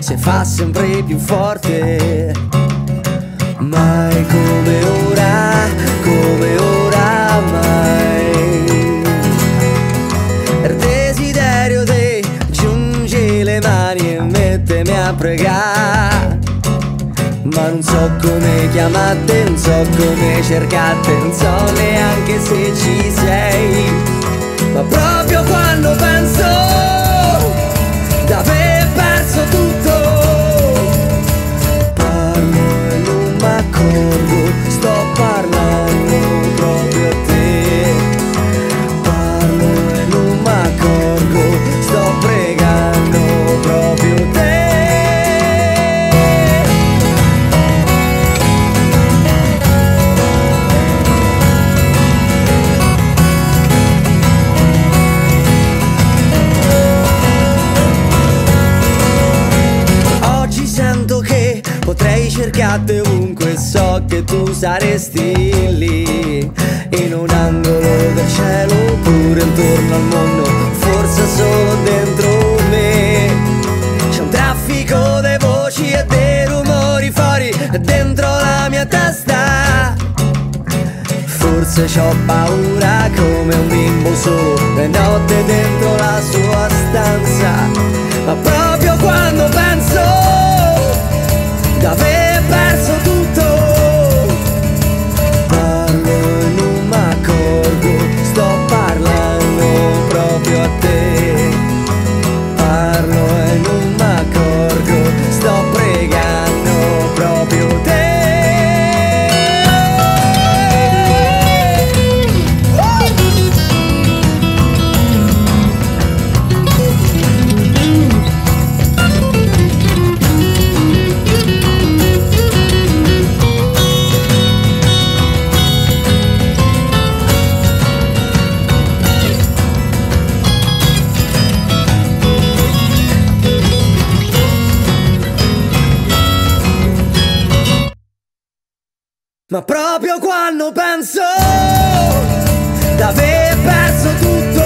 se fa sempre più forte. Mai come ora mai. Il desiderio di giungi le mani e mettemi a pregare. Ma non so come chiamarti, non so come cercarti, non so neanche se ci sei. Ma proprio quando penso d'aver perso tutto, parlo e non m'accorgo, sto parlando proprio a te. Parlo e non m'accorgo, sto pregando proprio te. Potrei cercarti ovunque, so che tu saresti lì, in un angolo del cielo oppure intorno al mondo, forse solo dentro me. C'è un traffico di voci e dei rumori fuori dentro la mia testa. Forse c'ho paura come un bimbo solo le notte dentro la sua stanza. Ma proprio quando penso d'aver perso tutto, parlo e non m'accorgo, sto parlando proprio a te. Parlo e non m'accorgo, sto pregando proprio te. Ma proprio quando penso d'aver perso tutto,